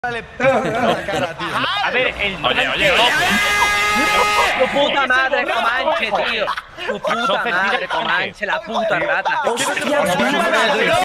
Dale la cara, tío. A ver, el Oye, Tu puta madre, Comanche, tío. Tu puta madre, Comanche, la puta rata. ¡Hostia puta!